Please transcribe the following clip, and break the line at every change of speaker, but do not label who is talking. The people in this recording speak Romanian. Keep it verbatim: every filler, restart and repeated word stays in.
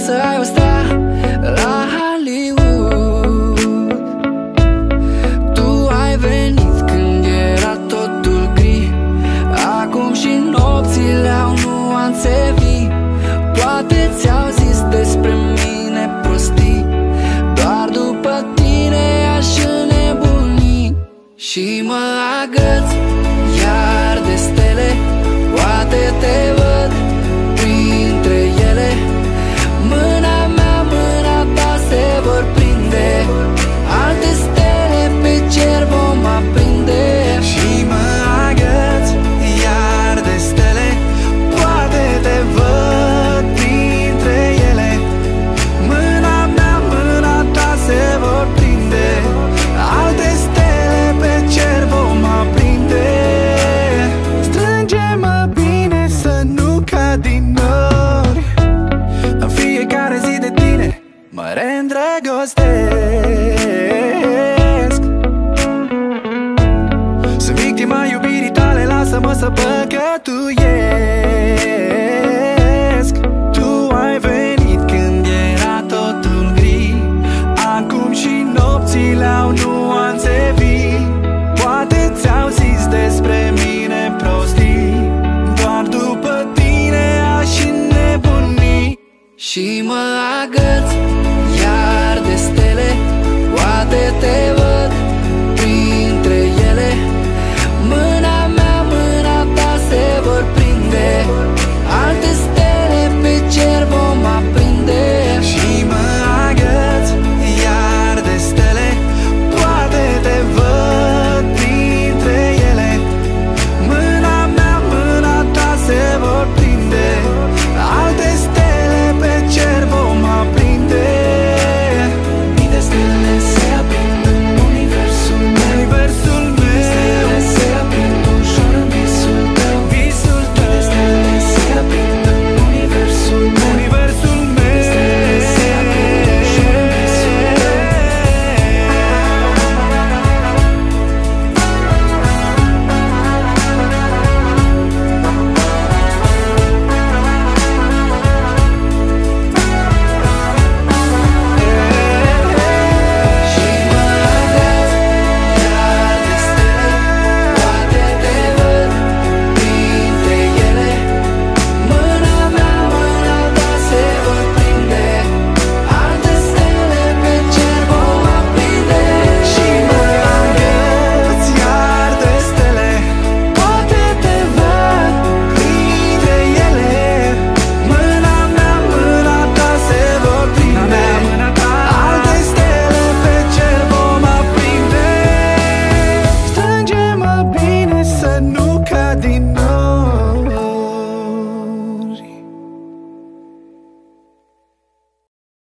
să ai o stea la Hollywood. Tu ai venit când era totul gri, acum și nopțile au nuanțe vii. Poate ți-au zis despre mine prostii, doar după tine aș înnebuni. Și mă agăț iar de stele, poate te văd printre ele. Mâna mea, mâna ta se vor prinde, alte stele pe cer vom aprinde.
Și mă agăț iar de stele, poate te văd printre ele. Mâna mea, mâna ta se vor prinde, alte stele pe cer vom aprinde. Strânge-mă bine să nu cad din nori, în fiecare zi de tine mă reîndrăgostesc. Sunt victima iubirii tale, lasă-mă să păcătuiesc. Tu ai venit când era totul gri, acum și nopțile au nuanțe vii. Poate ți-au zis despre mine prostii, doar după tine aș înnebuni.
Și mă agăț iar de stele, poate te